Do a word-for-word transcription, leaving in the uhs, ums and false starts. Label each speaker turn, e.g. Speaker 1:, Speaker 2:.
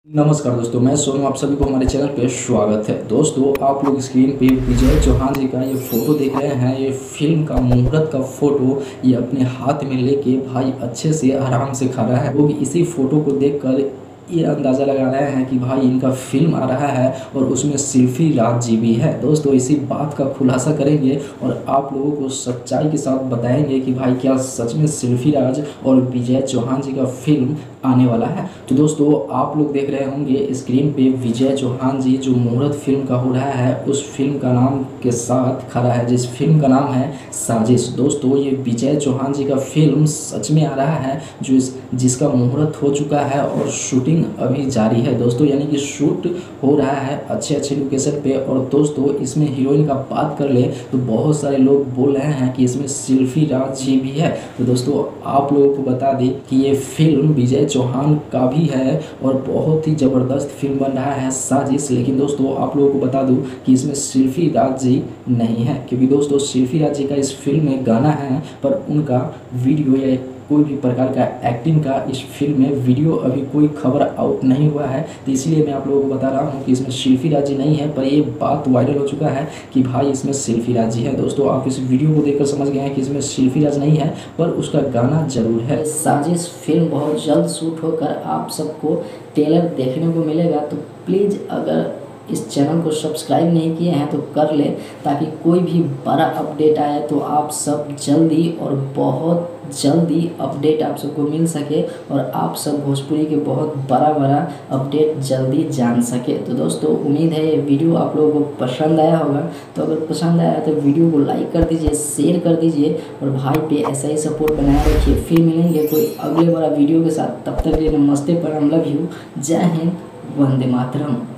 Speaker 1: नमस्कार दोस्तों, मैं सोनू, आप सभी को हमारे चैनल पे स्वागत है। दोस्तों, आप लोग स्क्रीन पे विजय चौहान जी का ये फ़ोटो देख रहे हैं। ये फिल्म का मुहूर्त का फ़ोटो ये अपने हाथ में लेके भाई अच्छे से आराम से खा रहा है। लोग इसी फ़ोटो को देखकर ये अंदाज़ा लगा रहे हैं कि भाई इनका फिल्म आ रहा है और उसमें सिल्फी राज जी भी है। दोस्तों, इसी बात का खुलासा करेंगे और आप लोगों को सच्चाई के साथ बताएंगे कि भाई क्या सच में सिल्फी राज और विजय चौहान जी का फिल्म आने वाला है। तो दोस्तों, आप लोग देख रहे होंगे स्क्रीन पे विजय चौहान जी जो मुहूर्त फिल्म का हो रहा है, उस फिल्म का नाम के साथ खड़ा है, जिस फिल्म का नाम है साजिश। दोस्तों, ये विजय चौहान जी का फिल्म सच में आ रहा है, जो इस जिसका मुहूर्त हो चुका है और शूटिंग अभी जारी है दोस्तों, यानी कि शूट हो रहा है अच्छे अच्छे लोकेशन पे। और दोस्तों, इसमें हीरोइन का बात कर ले तो बहुत सारे लोग बोल रहे हैं कि इसमें सिल्फी राज जी भी है। तो दोस्तों, आप लोगों को बता दें कि ये फिल्म विजय चौहान का भी है और बहुत ही ज़बरदस्त फिल्म बन रहा है साजिश। लेकिन दोस्तों, आप लोगों को बता दूं कि इसमें सिल्फी राज जी नहीं है, क्योंकि दोस्तों सिल्फी राज जी का इस फिल्म में गाना है, पर उनका वीडियो या कोई भी प्रकार का एक्टिंग का इस फिल्म में वीडियो अभी कोई खबर आउट नहीं हुआ है। तो इसलिए मैं आप लोगों को बता रहा हूँ कि इसमें सिल्फी राज जी नहीं है, पर ये बात वायरल हो चुका है कि भाई इसमें सिल्फी राज जी है। दोस्तों, आप इस वीडियो को देखकर समझ गए हैं कि इसमें सिल्फी राज नहीं है, पर उसका गाना जरूर है।
Speaker 2: साजिश फिल्म बहुत जल्द शूट होकर आप सबको ट्रेलर देखने को मिलेगा। तो प्लीज़ अगर इस चैनल को सब्सक्राइब नहीं किए हैं तो कर ले, ताकि कोई भी बड़ा अपडेट आए तो आप सब जल्दी और बहुत जल्दी अपडेट आप सबको मिल सके और आप सब भोजपुरी के बहुत बड़ा बड़ा अपडेट जल्दी जान सके। तो दोस्तों, उम्मीद है ये वीडियो आप लोगों को पसंद आया होगा। तो अगर पसंद आया तो वीडियो को लाइक कर दीजिए, शेयर कर दीजिए और भाई पे ऐसा ही सपोर्ट बनाए रखिए। फिर मिलेंगे कोई अगले बड़ा वीडियो के साथ, तब तक के लिए नमस्ते, परम, लव यू, जय हिंद, वंदे मातरम।